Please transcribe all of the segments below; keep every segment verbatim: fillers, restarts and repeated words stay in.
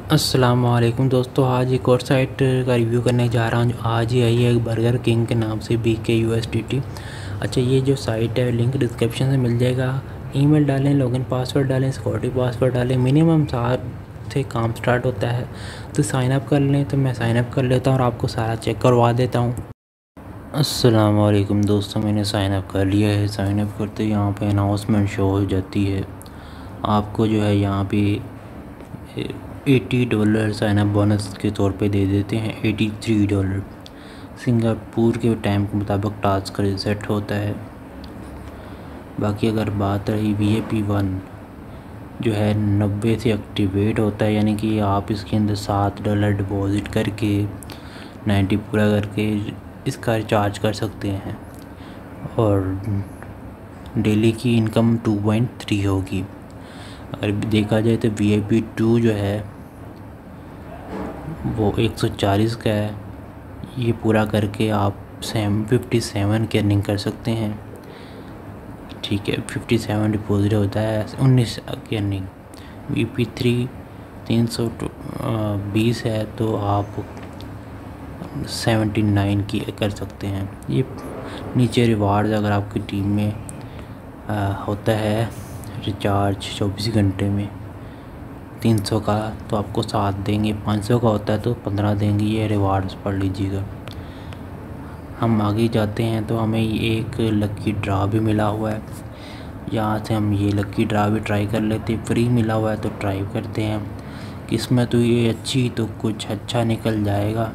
अस्सलाम वालेकुम दोस्तों, आज एक और साइट का रिव्यू करने जा रहा हूँ। आज ही आई है एक बर्गर किंग के नाम से बी के यू एस डी टी। अच्छा, ये जो साइट है लिंक डिस्क्रिप्शन से मिल जाएगा। ईमेल डालें, लॉगिन पासवर्ड डालें, सिक्योरिटी पासवर्ड डालें, मिनिमम सात से काम स्टार्ट होता है। तो साइन अप कर लें। तो मैं साइन अप कर लेता हूँ और आपको सारा चेक करवा देता हूँ। अस्सलाम वालेकुम दोस्तों, मैंने साइन अप कर लिया है। साइन अप करते यहाँ पे अनाउंसमेंट शो हो जाती है। आपको जो है यहाँ पे अस्सी डॉलर साइन अप बोनस के तौर पे दे देते हैं। तिरासी डॉलर सिंगापुर के टाइम के मुताबिक टास्क रिसेट होता है। बाकी अगर बात रही वी आई पी वन जो है नब्बे से एक्टिवेट होता है, यानी कि आप इसके अंदर सात डॉलर डिपॉजिट करके नब्बे पूरा करके इसका रिचार्ज कर सकते हैं और डेली की इनकम टू पॉइंट थ्री होगी। अगर देखा जाए तो वी आई पी टू जो है वो एक सौ चालीस का है। ये पूरा करके आप सेम फिफ्टी सेवन की अर्निंग कर सकते हैं। ठीक है, फिफ्टी सेवन डिपॉजिट होता है, उन्नीस की अर्निंग। वी पी थ्री तीन सौ बीस है तो आप सेवेंटी नाइन की कर सकते हैं। ये नीचे रिवार्ड्स अगर आपकी टीम में आ, होता है रिचार्ज चौबीस घंटे में तीन सौ का तो आपको सात देंगे, पाँच सौ का होता है तो पंद्रह देंगे। ये रिवार्ड्स पढ़ लीजिएगा। हम आगे जाते हैं तो हमें एक लकी ड्रा भी मिला हुआ है। यहाँ से हम ये लकी ड्रा भी ट्राई कर लेते हैं। फ्री मिला हुआ है तो ट्राई करते हैं। किस्मत तो ये अच्छी तो कुछ अच्छा निकल जाएगा।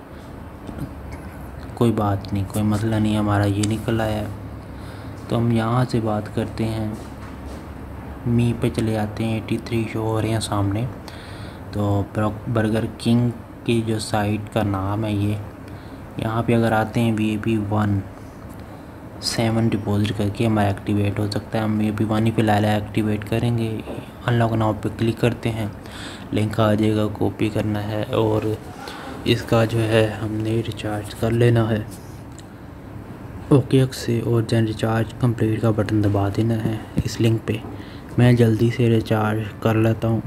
कोई बात नहीं, कोई मसला नहीं, हमारा ये निकल आया है। तो हम यहाँ से बात करते हैं, मी पे चले जाते हैं। तिरासी शो हो रहे हैं सामने। तो बर्गर किंग की जो साइट का नाम है ये, यहाँ पे अगर आते हैं V I P one seven deposit करके हमारा एक्टिवेट हो सकता है। हम वी आई पी वन ही फ़िलहाल एक्टिवेट करेंगे। अनलॉक नाउ पे क्लिक करते हैं, लिंक आ जाएगा, कॉपी करना है और इसका जो है हमने रिचार्ज कर लेना है ओके से, और जन रिचार्ज कंप्लीट का बटन दबा देना है इस लिंक पे। मैं जल्दी से रिचार्ज कर लेता हूँ।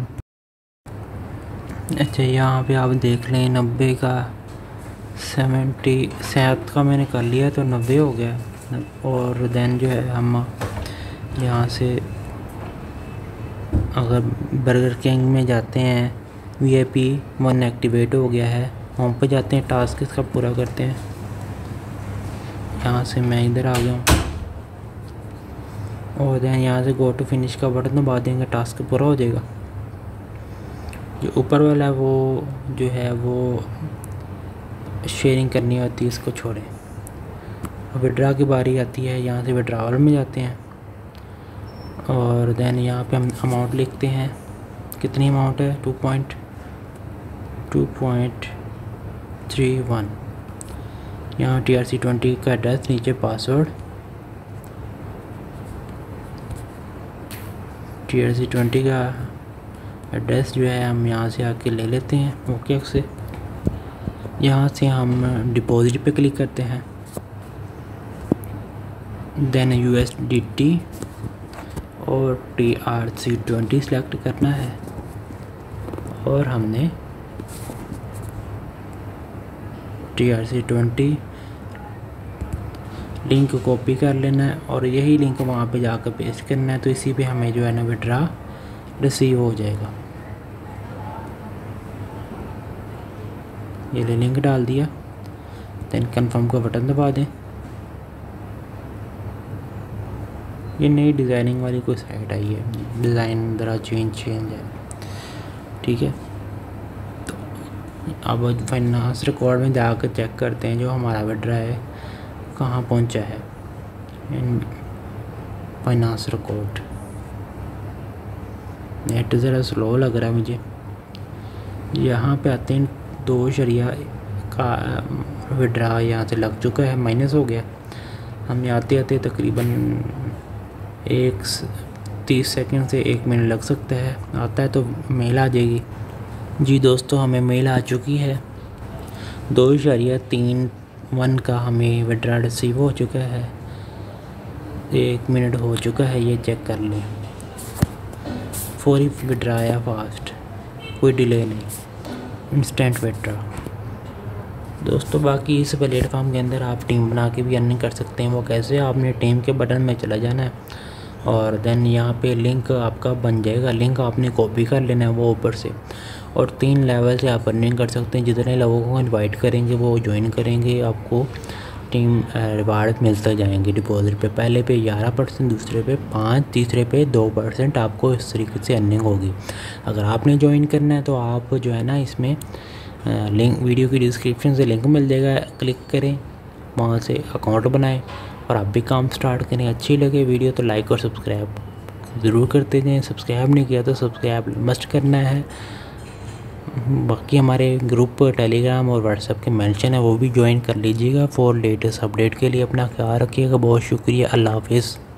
अच्छा, यहाँ पे आप देख लें नब्बे का सेवेंटी सात का मैंने कर लिया तो नब्बे हो गया। और देन जो है हम यहाँ से अगर बर्गर किंग में जाते हैं, V I P one activate हो गया है। होम पे जाते हैं, टास्क इसका पूरा करते हैं। यहाँ से मैं इधर आ गया हूँ और देन यहाँ से गो टू फिनिश का बटन दबा देंगे, टास्क पूरा हो जाएगा। जो ऊपर वाला है वो जो है वो शेयरिंग करनी होती है, इसको छोड़ें। विड्रा की बारी आती है। यहाँ से विड्रावल में जाते हैं और देन यहाँ पे हम अमाउंट लिखते हैं। कितनी अमाउंट है? Two point two point three one. यहाँ टी आर सी ट्वेंटी का एड्रेस, नीचे password T R C twenty का एड्रेस जो है हम यहाँ से आके ले लेते हैं ओके से। यहाँ से हम डिपॉजिट पे क्लिक करते हैं, then U S D T और T R C twenty select करना है और हमने T R C twenty link copy कर लेना है और यही लिंक वहाँ पे जाकर पेस्ट करना है। तो इसी पे हमें जो है ना विड्रा रिसीव हो जाएगा। ये ले लिंक डाल दिया, देन कंफर्म का बटन दबा दें। ये नई डिज़ाइनिंग वाली कोई साइट आई है, डिज़ाइन ज़रा चेंज चेंज है। ठीक है, तो अब फाइनेंस रिकॉर्ड में जाकर चेक करते हैं जो हमारा विड्रा है कहाँ पहुँचा है। फाइनेंस रिकॉर्ड, नेट ज़रा स्लो लग रहा है मुझे। यहाँ पे आते हैं, दो शरिया का विड्रा यहाँ से लग चुका है, माइनस हो गया। हम आते आते तकरीबन एक तीस सेकंड से एक मिनट लग सकता है। आता है तो मेल आ जाएगी। जी दोस्तों, हमें मेल आ चुकी है। दो शरिया तीन वन का हमें विड्रा रिसीव हो चुका है। एक मिनट हो चुका है, ये चेक कर लें। फौरी विड्रा आया फास्ट। कोई डिले नहीं, इंस्टेंट विड्रॉ। दोस्तों बाकी इस प्लेटफॉर्म के अंदर आप टीम बना के भी अर्निंग कर सकते हैं। वो कैसे, आपने टीम के बटन में चला जाना है और देन यहाँ पे लिंक आपका बन जाएगा, लिंक आपने कॉपी कर लेना है वो ऊपर से, और तीन लेवल से आप अर्निंग कर सकते हैं। जितने लोगों को इनवाइट करेंगे वो ज्वाइन करेंगे, आपको टीम रिवार्ड मिलते जाएंगे डिपॉजिट पे। पहले पे ग्यारह परसेंट, दूसरे पे पाँच, तीसरे पे दो परसेंट आपको इस तरीके से अर्निंग होगी। अगर आपने ज्वाइन करना है तो आप जो है ना इसमें लिंक, वीडियो की डिस्क्रिप्शन से लिंक मिल जाएगा, क्लिक करें, वहाँ से अकाउंट बनाएं और आप भी काम स्टार्ट करें। अच्छी लगे वीडियो तो लाइक और सब्सक्राइब ज़रूर करते जाएं। सब्सक्राइब नहीं किया तो सब्सक्राइब मस्ट करना है। बाकी हमारे ग्रुप टेलीग्राम और व्हाट्सएप के मेंशन है, वो भी ज्वाइन कर लीजिएगा फॉर लेटेस्ट अपडेट के लिए। अपना ख्याल रखिएगा। बहुत शुक्रिया। अल्लाह हाफिज़।